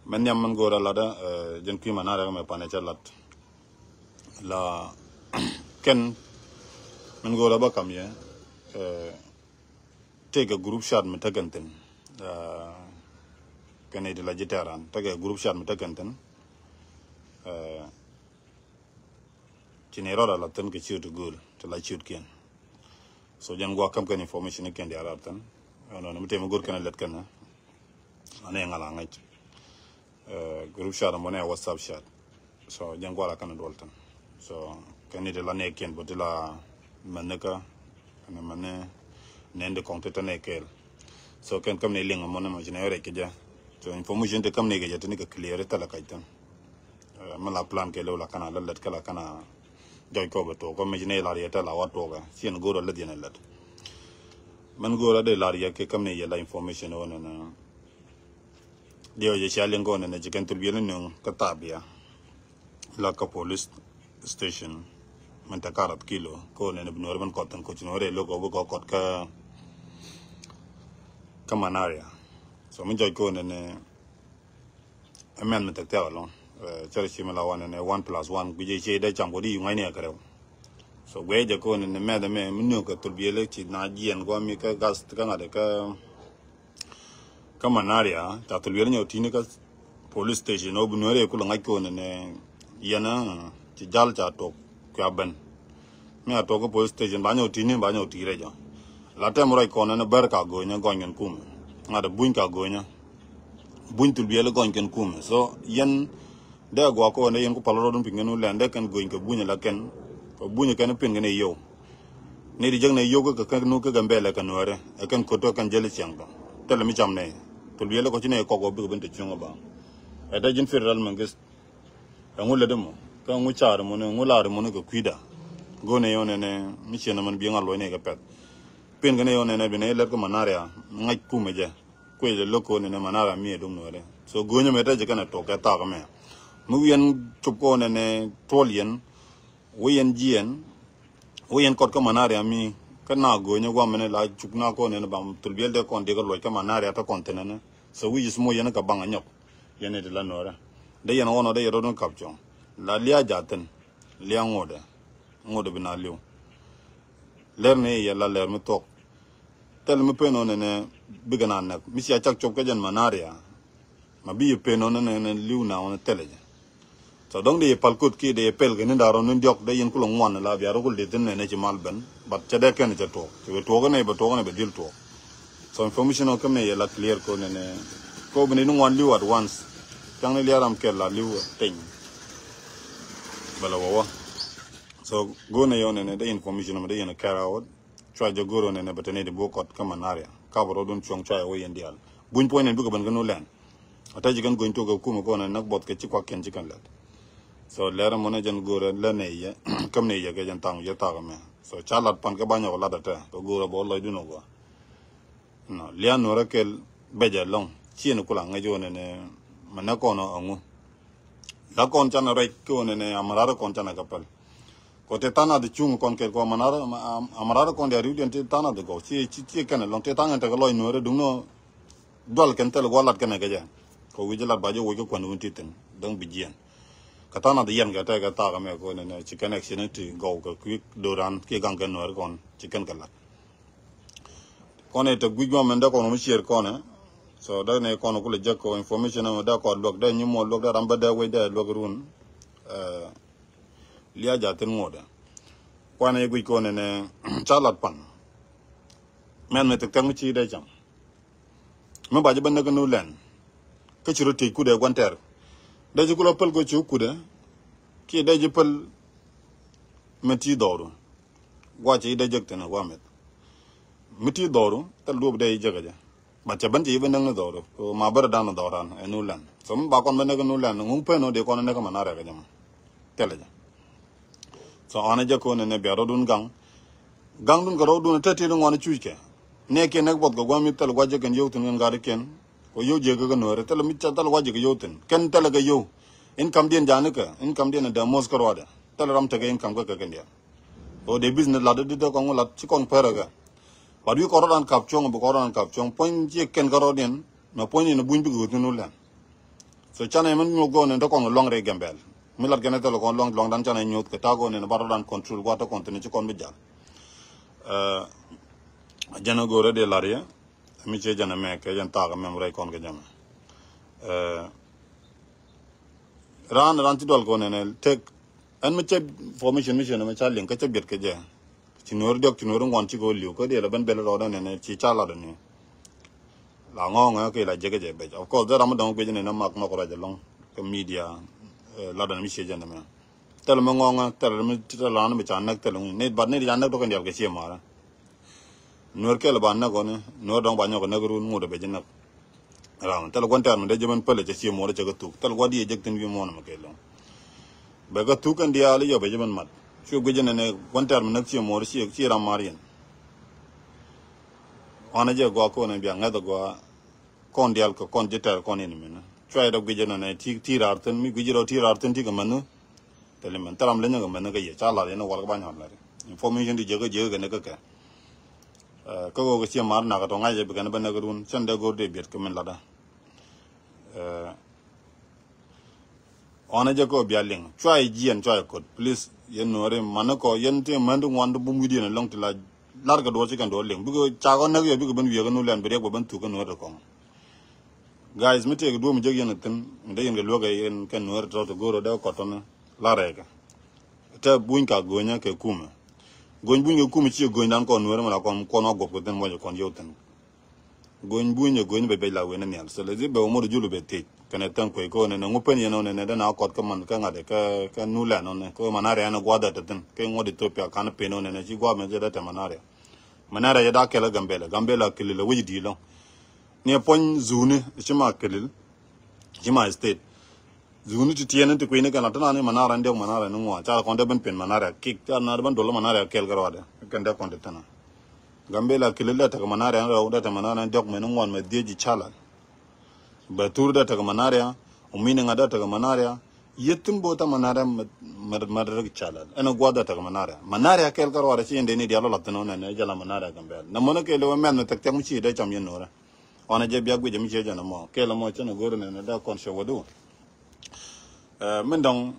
men yam man gora lada jen kui manara me panecha lat la ken men gora ba kam ye take a group shot me taganten ken de la jitaran take a group shot me taganten chinero la ten ke shoot gul to la shoot ken so jen go kam ken information ken de aratan no no mete mo gor ken let ken ane ngala ngai group shot mo ne whatsapp shot so jen go la kan doltan so ken de la ne ken botila manaka ane mane nende compte ne kel so ken kam ne linga mo ne mo jine ke ja so information de kam ne ke ja tani ka clear ta la kaitan mala plan ke lo la kana la let kala kana joy ko beto ko me jine la rieta la wato ga sien goro la dina let man goro de la riya ke kam ne ya la information on na dio je chalen go ne je kan tulbiel no ka tabia la ka police station man ta 40 kilo ko ne bnor ban ko tan ko chinore logo ko kot ka kamanaria so min joy ko ne amendment ta tawalo chare chima la wana ne 1+1 guje che da chambo di ngai ne kare so gwe je ko ne me da me min ko tulbiele chi na jien go mi ka gas ka ngade ka kamanaria ta tulbiele nyo tini ka police station no bnore ko ngai ko ne yana ci jal cha to ka ban me to ko police station ba nyo tini ba nyo tire jo la tem roi ko ne ber ka go nya gongen kum ngada buin ka go nya buin tulbiele gongen kum so yen da go ko ne yen ko paloro dum pingenu lende kan go ko bunya la ken ko bunya kan pin ne yo ne di jang ne yo ko ka no ka gambele kan wore e kan ko to kan jeli changba tele mi cham ne tulbiele ko ci ne ko go bi bente chunga ba e da jin federal mangis ngule demo ka ngu char mo ne ngulare mo ne ko kwida go ne yo ne mi chena man bi ngal lo ne ka pet pin ne yo ne bi ne le ko manaria ngai kume je ko le loko ne manara mi dum no re so go nya meta je kana to ka ta ka me mu yen chup ko ne tolien wen jien wen kot ko manaria mi kana go nya gwa mene la chup na ko ne bam tulbiel de kon de ko lo ka manaria ta kontene ne so wi jis mo yen ka banga nyok yen de la no re de yen wono de yoro don kapjon la lia jaten lia ngode bina liu ler ne ya la ler mi tok tel mi peno ne bigana nak mi sia chak chop ka jan manaria ma bi peno ne liu na on teleje so dong de palkut ki de pel ke ne daro ne diok de yen kulo ngwan la biaro kul de ne ci malben bat ca de ken ca to ci to ne be dil to so information o kam ne ya la clear ko ne ko bene no ngwan liu at once tang ne liaram ke la liu ten bala wawa so go ne yo ne de information ma de yen karawod try jo goro ne batene de bokot kamanaria kabro don chong chai o yen dial buñ point ne bu ko ban no len ataji kan go into ko ko ne nak bot ke ci kwa ken ci kan lat so lera mo ne jan goro la ne ye kam ne ye ke jan tang ye ta me so chalat pan ke banyo la data ko goro bo lo duno go no lian no rakel beja long chi ne kula ngajo ne manako no angu la kon chana right ko ne amara kon chana kapal ko te tana de chung kon ke ko manara amara kon de riu te tana de go chi kan long te tanga te lo no re dum no dol ken tel go lat ken ga ja ko wi jala ba jo wo ko kon unti ten dang bijien ka tana de yen ga te ga ta ga me ko ne chi connection ti go ko quick doran ke gang ken no kon chi ken kala kon e te gwi go men da ko no share kon so da ne kon ko le jakko information no da ko lok da nyimo lok da ramba da we da lok run lia jaten ngoda kwane gui ko ne chalat pan men me te tang chi de jam me ba je ban ga no len ke chi roti ku de gwanter de ji ku lo pel go chi ku de ki de ji pel meti doru gwa chi de jek tena gwa met meti doru tal do de jaga ja ba cha ban ji ban na doru ko ma bar da na doran e no len so ba kon ban ga no len ngum pe no de kon ne ka manara ga jam tele ja so ana jako ne biaro dun gang dun garo dun tati dun wana chuike ne ke nek bot go gwami tel gwaje ken yotun ngar ken ko yoje ga no re tel mi cha tel gwaje ga yotun ken tel ga yo in kam dien janaka in kam dien da mos karwada tel ram te ga in kam ga ken dia o de business la de ko ngula ci kon peraga ba du ko ran kap chong bu ko ran kap chong pon je ken garo den no pon ni buñ bi go tunu len so chana men nyu go ne to kon long re gambel mi lat gene to kon long dan chana nyu ke ta go ne baro dan control go to kontinu ci kon bi jall jana go re de laria mi che jana me ke jan ta ga mem re kon ga jama ran ti dol go ne tek an mi che formation mission ma cha len ka che bet ke je ci nor dok ci nor ngon ci go liu ko de la ban bel ro ne ci cha la ne la ngong ke la jege je be of course da ram dong be ne na mak no ko ra long ke media la dan mi che je ne tel ma ngong tel mi tel la na mi cha nak tel ne ba ne ya nak to kan ya ke che ma nor ke la ban na ko ne nor dong ba nyo ko na ru mu de be je nak ram tel gon ter de je man pele che mo de che tu tel go di je tin bi mo na ma ke lo be ga tu kan dia ali yo be je man mat chu be je ne gon ter nak che mo de che ram marien ona je go ko ne bia ngado go kon dial ko kon jeter kon ni mena chwa do gije no ne ti rarten mi gije ro ti rarten ti gamanu telemen taram le nga mena ga ye cha la ne wal ba nya la information di je ga ne ka ko go sia mar na ga to nga je be ga na ga run chen de go de biet ko men la da ona je ko bia ling chwa ji en chwa ko please yen no re manako yen te mandu wandu bu mu di ne long ti la larga do ci kan do ling bugo chago nak yo bugo ben wiega no len bere go ben tu kan no ko guys mi te do mu jeg yen tan nde yen lo ga yen kan no to go ro da ko ton la rega te buin ka gonya ke kuma goñ buñ ko kuma ci goñ dan ko no ma ko no go ko den mo ko yo tan goñ buñ goñ be la we ne yal so le be mo do julu be te kan tan ko ne no pen yen no ne da na ko ka man ka ngade ka nu la no ne ko manare na gwada tan ke ngodi topia kan pe no ne ci gwa me je da te manara ya da kela gambela kelile wiji lo ne pon zuni chima kelil chima state zuni ti tiene ti kwene kana tana ne manara nde manara no wa cha konde ben pen manara kik cha na ban dolo manara kel garwade kende konde tana gambela kelile ta manara ro da ta manara ndok men ngon me deji chala batur da ta manara umine ngada ta manara yetim bota manara madara chala ana gwada ta manara kel garwade ci inde ni dialo latno ne jala manara gambel na mona ke lo men tak tak mu ci da cham yen nora ona je biag guje mi je jana mo ke la mo chana goro ne da kon se wadu men dong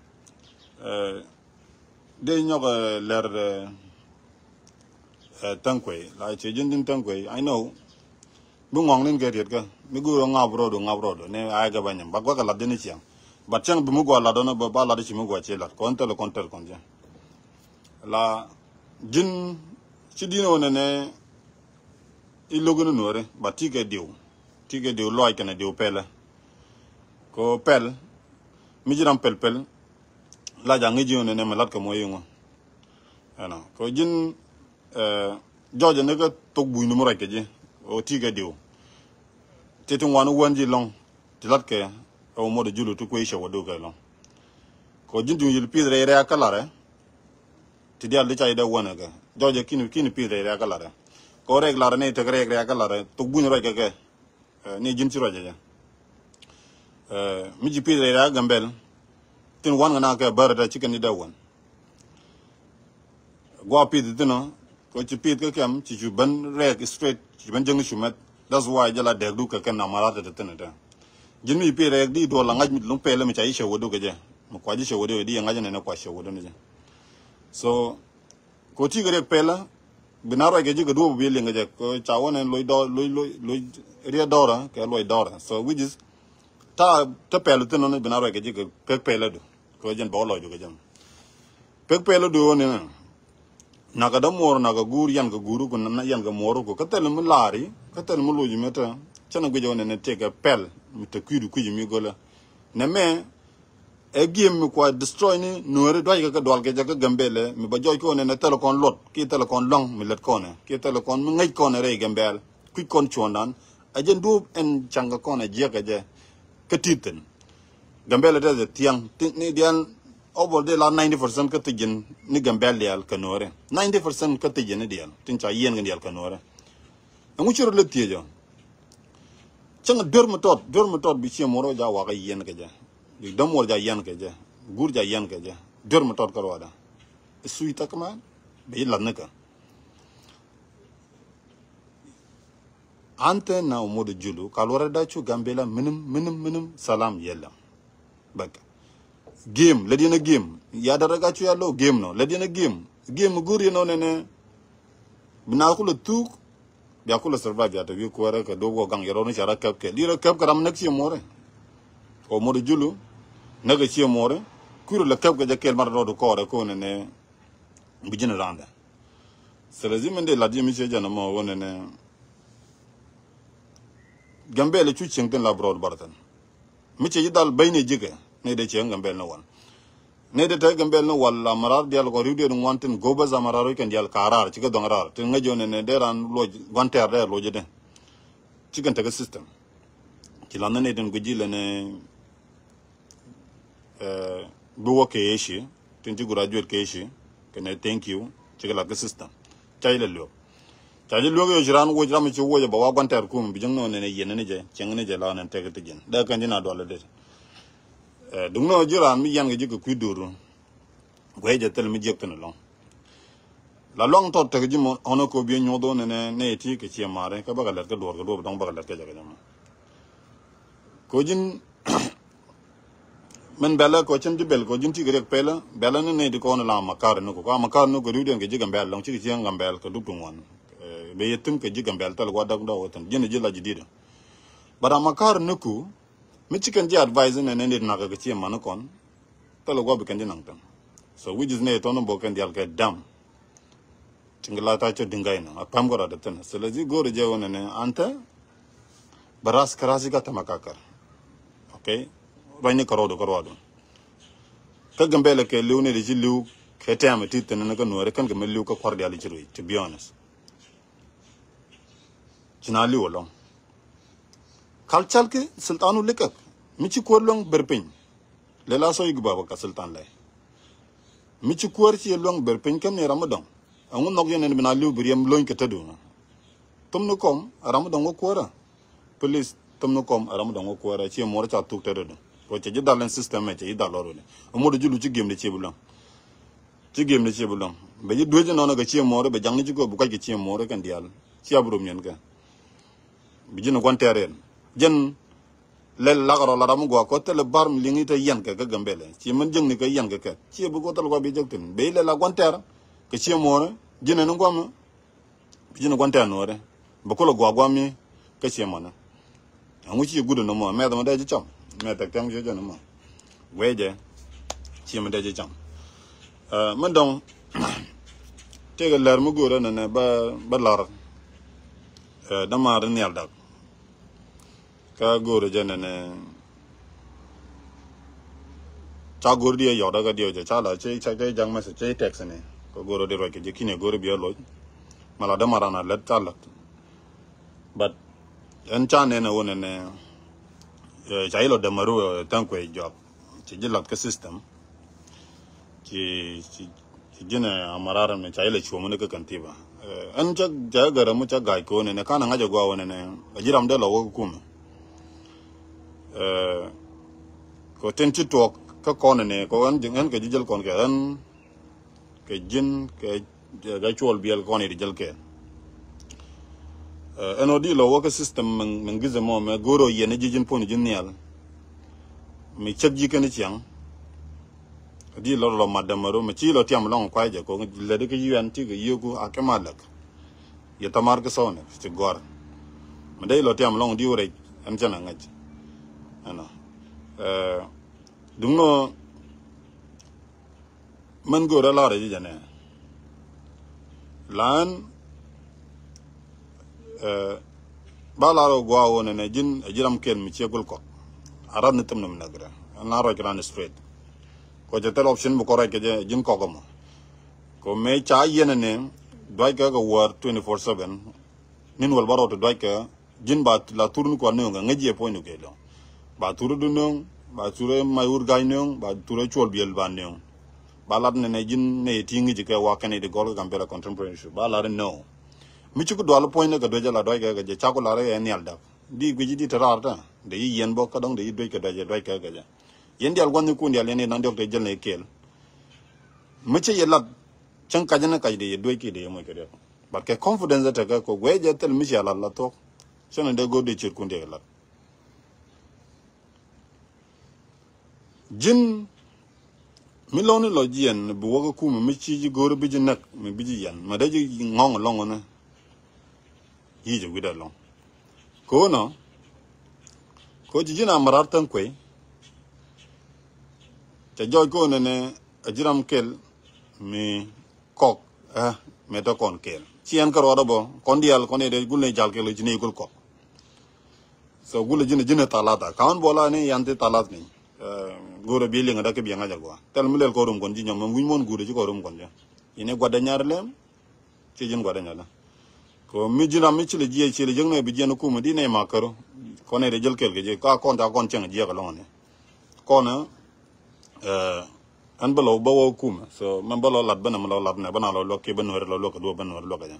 de nyog ler tankwe la che jindin tankwe I know bu ngong nen ke ka mi guro ngabro do ne ay ga banyam ba ga la deni chiang ba chang bu mu go la do na ba la de chi mu go che la kon tel kon je la jin ci dino ne ilogono nore ba tige diu loy kana diu pele ko pel mi jiram pel la jangi jione ne malat ko moyingo ana ko jin jojo ne ga tok buy no mo rek je o tige diu tetu wanu wanji long tilat ke o mo de julu to ko isha wado ga long ko jin du yil pidre re akala ti dial de chai da wona ga jojo kini pidre re akala ko rek la ne te rek akala to buñ rek ke ni jin ci roje mi ji pidre re gambel tin wan na ka barata ci kan da won go pid dino ko ci pid ka kam ci ju ban rek straight ci ban jeng shumat that's why jala de du ka kan na marata de tinata jin mi pid rek di do la ngaj mi lu pele mi chai shewodo ke je mo kwa ji shewodo di ngaj ne kwa shewodo ne so ko ti rek pela binaro ke ji ga do bi le ngaj ko chawone loy ria dora ke loy dora so we just ta pelu tino ne binaro ke ji ke pela do ko jen bo lo ju ke jam pek pelo do ne na ga da mor na ga gur yan ga guru ko na yan ga mor ko ka tel mu lari ka tel mu lo ju meta chana go jone ne te ga pel mi te kudu ku ji mi gola ne me e giem mi ko destroy ni nuore do ga dol ke jaga gambele mi ba joy ko ne tel kon lot ki tel kon long mi let ko ne ki tel kon mi ngai ko ne re gambel ku kon chondan a jen do en changa ko ne je ga je ka titen gambele de tiang ni dian over de la 90% ka tijin ni gambele al kanore 90% ka tijin ni dial tin cha yen ga dial kanore ngu chiro le tiejo changa dor mo tot bi chi moro ja wa ga yen ga je di domor ja yen ga je gur ja yen ga je dor mo tot ka wada suita kama be la naka ante na Umodu Julu kalwara dachu Gambela minum salam yella bak game ledina game ya daraga chu yallo game no ledina game guri no nene bina kula tuk ya kula survive ya tabi ko ka dogo gang yaro ni shara kap ke lira kap karam nak ci more Umodu Julu naga ci more kuru la kap ga jakel mar do ko ko nene bijina randa selazimende la di mi ci jana mo wonene Gambele chu chingten la broad baratan miche yidal bayne jiga ne de cheng Gambel no wan ne de te Gambel no walla marar dial ko riwde no wanten goba za mararo ken dial karar ci ga dongarar te ngajone ne deran lo wanter der lo jede ci ganta ga system ci lan ne den gujile ne bu woke yeshi tin ci graduate ke yeshi ken thank you ci ga la system chayla lo taji logo yo jiran wo jiram ci wo ba wa gwantar kum bijang no ne yene ne je cheng ne je la nan tege te jin da kan dina dole de dum no jiran mi yan ga jiku ku duru gwe je tel mi jek tan long la long to tege jimo ono ko bi nyodo ne ti ke ci mare ka bagal ka dor ga do dong bagal ka jaga jama ko jin men bela ko chen di bel ko jin ti grek pela bela ne di ko na la makar no ko makar no ko riuden ga jiga bel long ci ngambel ka dupun wan be yetum ke jigam bel tal wada ndo wotan jene jila jidida bara makar nuku mi chicken ji advise ne ne na ga chi man kon tal go be kan dinang tan so we just ne tono bo kan dial ke dam tingla ta cho dingay na apam go da tan so lazi go re je wona ne anta baras karasi ga tamakakar okay bayni karodo ka gambele ke liw ne ji liw ke tama titan na ga no re kan ga liw ka kwar dial ji to be honest Jinali wolong kalchal ke sultanu lekak michi korlong berpin lela so igba ka sultan lay michi kor ci long berpin kam ne ramadan angun nok yenen bina liw biriyam loñ ke tadu tumnu kom ramadan ko kora police tumnu kom ramadan ko kora ci mo ra tuk tadu ko ci dalen system e ci daloro le Umodu Julu ci gemde ci bulang be ji doje nono ga ci mo re be jangni ci go bu ka ci mo re kan dial ci abrum ñen ga bijino kwanteren jen lel lagaro la ramu go ko tele barm lingi te yan ka Gambele ci man jeng ni ka yan ka ci bu ko tal ko bi jekten be le la kwanter ke ci mo jine no ngom bijino kwanter no re bu ko lo go mi ke ci mo na amu ci gudu no mo me da ma da ji cham me ta tam je no mo weje ci ma da ji cham man don te ga lar mu go ra na ba lar dama ren yalda ka gore janane cha gor dia yoda ga dio cha la che cha ga jang ma se che tax ne ko goro de ro ke je kine goro bi lo mala dama rana let talat but en cha ne na wona ne cha ilo de maru tan ko job ci jilat ka system ci jina amarara me cha ile chuo mo ne ka kantiba an cha jagara mu cha gai ko ne kana ngaja gwa wona ne ajiram de lo ko kum ko tenti to ka kon ne ko an jingen ke jijel kon ke an ke jin ke ga chol biel kon di jel ke eno di lo wo ka system men gize mo me goro yene jijin poni jinnial mi chek ji ken chiang di lo madamaro me chi lo tiam long kwa je ko le de ke yuen ti ke yugo akamalak ye tamar ke sone ti gor me dai lo tiam long di ore an jana ngaj ana dumno man gora la re jane lan balaro gwa wona ne jin jiram ken mi chegul ko arab ne tamnam nagra na ro gran straight ko jetel option bu ko rek je jin ko gomo ko me cha yene ne doy ka go war 24/7 nin wal baro to doy ka jin ba la turnu ko no nga ngaje po no ke lo ba turu du no ba ture mayur gay no ba ture chol biel ban no ba lat ne jin ne tingi je ka wa kan de gol Gambela contemporary ba la no mi ci ko do la point ga do jala doy ga je cha ko la re en yalda di gwi di tararta de yen bo ka dong de doy ka do je doy ka ga je yen dial gwan ku ndial ne nan de jel ne kel mi ci yelat chan ka jana ka de doy ki de mo ke de ba ke confidence ta ka ko gwe je tel mi ci ala la to sene de go de chir kunde lat jin mi loni lo jien bu woga kuma mi ci ji goro bi ji nak mi bi ji yan ma da ji ngong long na yi ji wida long ko no ko ji jina marar tan kwe ta joy ko ne ajiram kel mi kok me to kon kel chien karo da bo kon dial kon de gulle jal kel ji ne gul ko so gulle jina talata kaun bola ne yante talat ni goro bi li nga dak bi nga jagwa tel mu lel ko rum kon ji ñom buñ mon gude ci ko rum kon ja ine gwada ñaar lem ci jin gwada ñala ko mi jina mi ci le ji ci le jeng ne bi jeno kuma di ne makaro ko ne de jël kel ge ka kon ta kon ceng ji ga lo ne ko na an balo ba wo kuma so man balo lat bana lo lat ne bana lo lokke ban wër lo ko do ban wër lo ka ja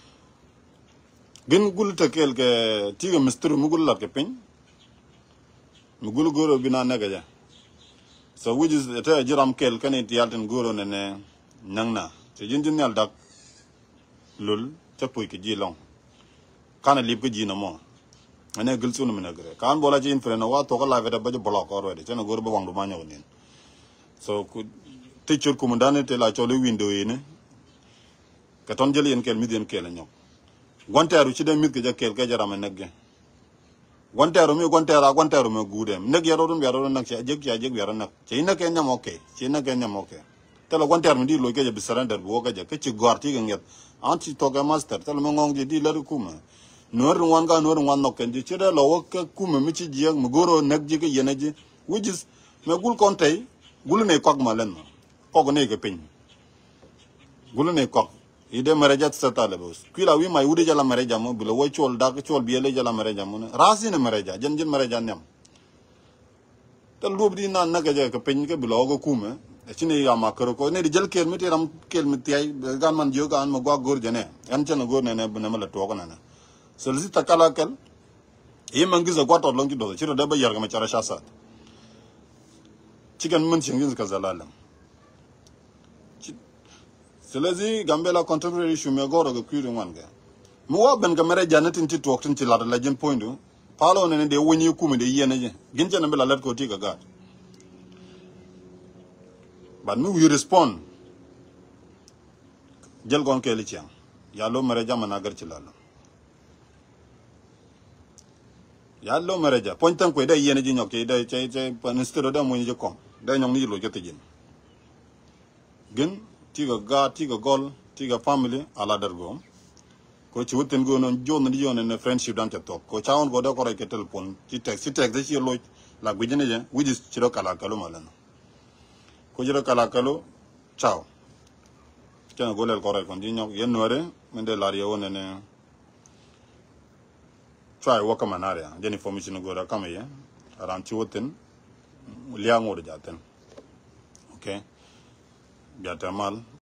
gen gul ta kel ke tiga mistru mu gul lat ke pin mu gul goro bi na naga ja so which is ta jiram kel kane ti yalten goro ne nangna te jinjin yal dak lul ta puy ke ji long kana lib ko ji na mo ane gul sunu mina gre kan bola ji infrena wa to ko la veta ba ji block already tena goro ba wandu ma ñew nin so ku teacher ko mo dane te la chole window yi ne ka ton jël yeen kel mi den kel ñok gonteru ci dem mit ke ja kel ke jarama negge gonteru me gudem neg yaro nak ci jeg yaro nak ci nak en ñam okay ci nak en ñam okay telo gonteru mi di lo ke ja bi surrender bo ga ja ke ci gorti ga nget anti to ga master telo mo ngong di la kuma nor wan nok en ci da lo ka kuma mi ci jeng mu goro nak ji ke yene ji which is me gul kon tay gul ne kok ma len kok ne ke pin gul ne kok ide marejat satale bos kila wi mai ude jala mareja mo bilo wo chol dak chol biele jala mareja mo rasi ne mareja jen mareja nem tal lob di nan naga je ka pen ke bilo go kuma chine ya makaro ko ne di jel kel mi teram kel mi tay gan man jo gan mo gwa gor jene an chen gor ne mala to ko na so li takala kel e mangi za gwato longi do chiro da ba yar ga ma chara shasa chigan mun chingin ka zalala selezi gambela contemporary shume goro go kwiri wanga mu wa ben gamere janatin ti tok tin ti la la jin pointu palo ne de woni kuma de yene je ginje na bela let ko ti ga but me we respond jel gon ke li ci ya lo mere jamana gar ci lalo ya lo mere ja pointan ko de yene ji ñok de ci panistero da mo ñu ko da ñong ni lo jote jin gen tiga gol tiga family ala dargo ko ci woten go non jonne di yone ne friendship dan tok ko chaawon go da ko rek telephone ci text da ci lo la bu jene je wujis ci do kala kalo malana ko jiro kala kalo ciao ci go lel ko rek kon di ñok yen wore men de la yo ne try waka manaria jeni information go da kamaye ran ci woten liango do jaten okay biata mal